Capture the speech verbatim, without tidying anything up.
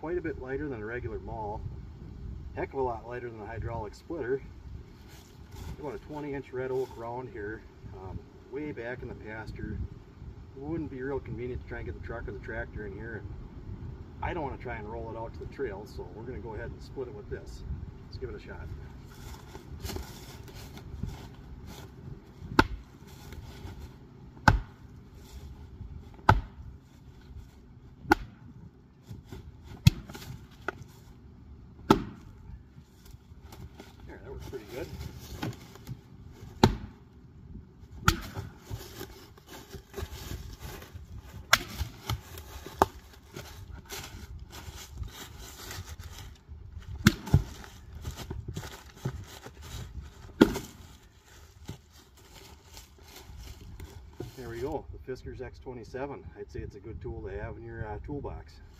quite a bit lighter than a regular maul. Heck of a lot lighter than a hydraulic splitter. About a twenty inch red oak round here, um, way back in the pasture. It wouldn't be real convenient to try and get the truck or the tractor in here. I don't want to try and roll it out to the trail, so we're going to go ahead and split it with this. Let's give it a shot. There, that works pretty good. There we go, the Fiskars X twenty-seven. I'd say it's a good tool to have in your uh, toolbox.